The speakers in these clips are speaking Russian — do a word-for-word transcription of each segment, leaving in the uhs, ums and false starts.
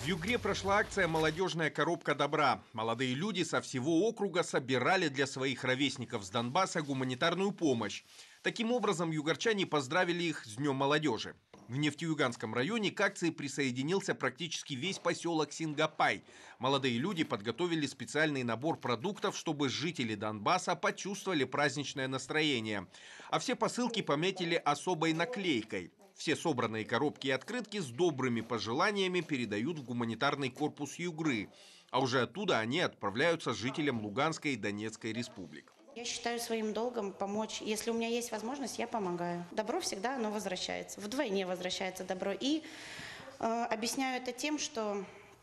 В Югре прошла акция «Молодежная коробка добра». Молодые люди со всего округа собирали для своих ровесников с Донбасса гуманитарную помощь. Таким образом, югорчане поздравили их с Днем молодежи. В Нефтеюганском районе к акции присоединился практически весь поселок Сингапай. Молодые люди подготовили специальный набор продуктов, чтобы жители Донбасса почувствовали праздничное настроение. А все посылки пометили особой наклейкой. Все собранные коробки и открытки с добрыми пожеланиями передают в гуманитарный корпус Югры. А уже оттуда они отправляются жителям Луганской и Донецкой республик. Я считаю своим долгом помочь. Если у меня есть возможность, я помогаю. Добро всегда оно возвращается. Вдвойне возвращается добро. И э, объясняю это тем, что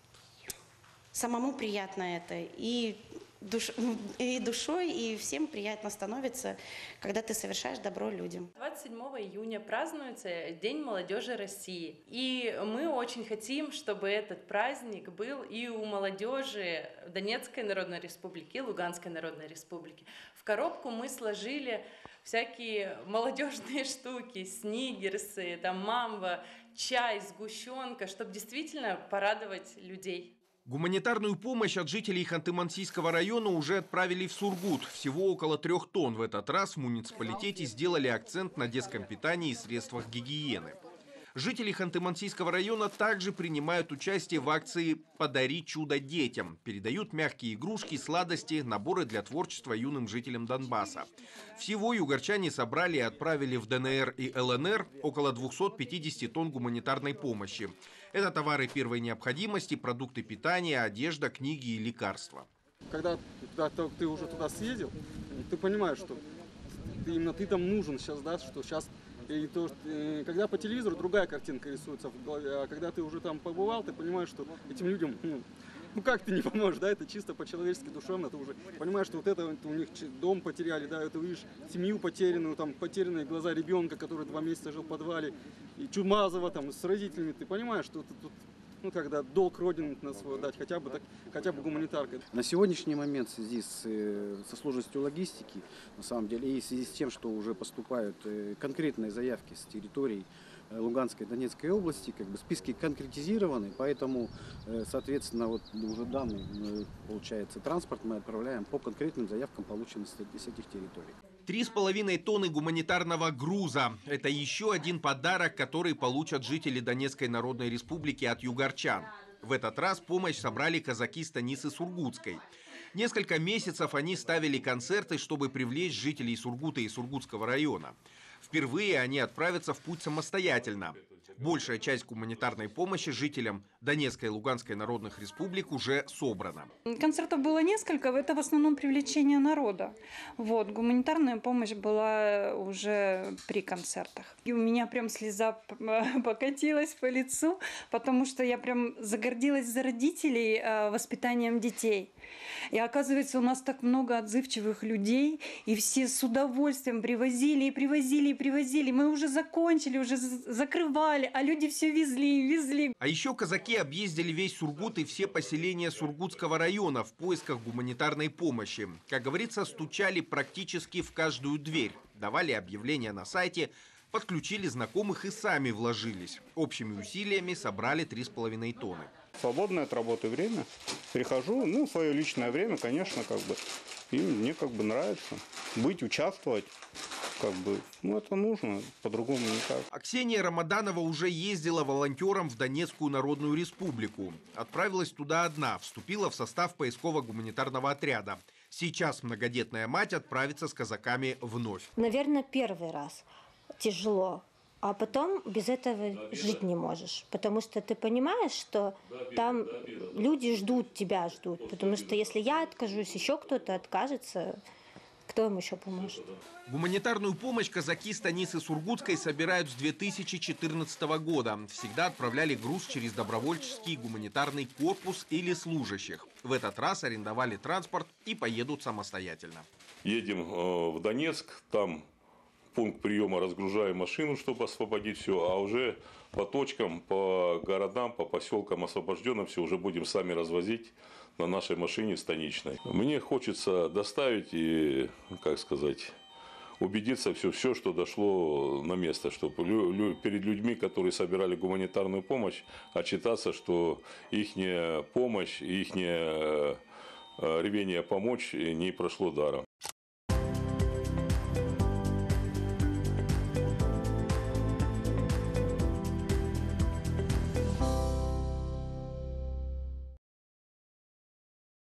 самому приятно это. И, душ, и душой, и всем приятно становится, когда ты совершаешь добро людям. двадцать седьмого июня празднуется День молодежи России. И мы очень хотим, чтобы этот праздник был и у молодежи Донецкой Народной Республики, и Луганской Народной Республики. В коробку мы сложили всякие молодежные штуки, снигерсы, там мамба, чай, сгущенка, чтобы действительно порадовать людей. Гуманитарную помощь от жителей Ханты-Мансийского района уже отправили в Сургут. Всего около трех тонн. В этот раз в муниципалитете сделали акцент на детском питании и средствах гигиены. Жители Ханты-Мансийского района также принимают участие в акции «Подари чудо детям». Передают мягкие игрушки, сладости, наборы для творчества юным жителям Донбасса. Всего югорчане собрали и отправили в ДНР и ЛНР около двухсот пятидесяти тонн гуманитарной помощи. Это товары первой необходимости, продукты питания, одежда, книги и лекарства. Когда, когда ты уже туда съездил, ты понимаешь, что ты, именно ты там нужен сейчас, да, что сейчас... И то, когда по телевизору другая картинка рисуется в голове, а когда ты уже там побывал, ты понимаешь, что этим людям, ну, ну как ты не поможешь, да, это чисто по-человечески, душевно, ты уже понимаешь, что вот это, это у них дом потеряли, да, это видишь семью потерянную, там потерянные глаза ребенка, который два месяца жил в подвале, и Чумазова там с родителями, ты понимаешь, что ты тут, ну, когда долг родины на свой дать, хотя бы, так, хотя бы гуманитаркой. На сегодняшний момент в связи с, со сложностью логистики, на самом деле, и в связи с тем, что уже поступают конкретные заявки с территорий Луганской и Донецкой области, как бы списки конкретизированы, поэтому, соответственно, вот уже данный, получается, транспорт мы отправляем по конкретным заявкам, полученным с этих территорий. Три с половиной тонны гуманитарного груза. Это еще один подарок, который получат жители Донецкой Народной Республики от югорчан. В этот раз помощь собрали казаки станицы Сургутской. Несколько месяцев они ставили концерты, чтобы привлечь жителей Сургута и Сургутского района. Впервые они отправятся в путь самостоятельно. Большая часть гуманитарной помощи жителям Донецкой и Луганской народных республик уже собрана. Концертов было несколько, это в основном привлечение народа. Вот, гуманитарная помощь была уже при концертах. И у меня прям слеза покатилась по лицу, потому что я прям загордилась за родителей воспитанием детей. И оказывается, у нас так много отзывчивых людей, и все с удовольствием привозили и привозили и привозили. Мы уже закончили, уже закрывали, а люди все везли и везли. А еще казаки объездили весь Сургут и все поселения Сургутского района в поисках гуманитарной помощи. Как говорится, стучали практически в каждую дверь, давали объявления на сайте, подключили знакомых и сами вложились. Общими усилиями собрали три с половиной тонны. Свободное от работы время. Прихожу, ну, свое личное время, конечно, как бы. И мне как бы нравится быть, участвовать. Как бы, ну, это нужно, по-другому никак. А Ксения Рамаданова уже ездила волонтером в Донецкую Народную Республику. Отправилась туда одна, вступила в состав поисково-гуманитарного отряда. Сейчас многодетная мать отправится с казаками вновь. Наверное, первый раз тяжело. А потом без этого жить не можешь. Потому что ты понимаешь, что там люди ждут, тебя ждут. Потому что если я откажусь, еще кто-то откажется, кто им еще поможет? Гуманитарную помощь казаки станицы Сургутской собирают с две тысячи четырнадцатого года. Всегда отправляли груз через добровольческий гуманитарный корпус или служащих. В этот раз арендовали транспорт и поедут самостоятельно. Едем в Донецк, там пункт приема, разгружаем машину, чтобы освободить все, а уже по точкам, по городам, по поселкам освобожденным все уже будем сами развозить на нашей машине станичной. Мне хочется доставить и, как сказать, убедиться все, все, что дошло на место, чтобы лю, лю, перед людьми, которые собирали гуманитарную помощь, отчитаться, что их помощь, их рвение помочь не прошло даром.